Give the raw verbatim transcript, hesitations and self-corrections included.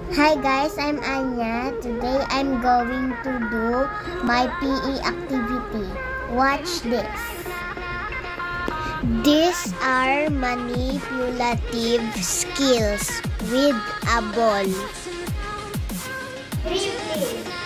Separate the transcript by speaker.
Speaker 1: Hi guys, I'm Anya. Today I'm going to do my P E activity. Watch this. These are manipulative skills with a ball. Replay.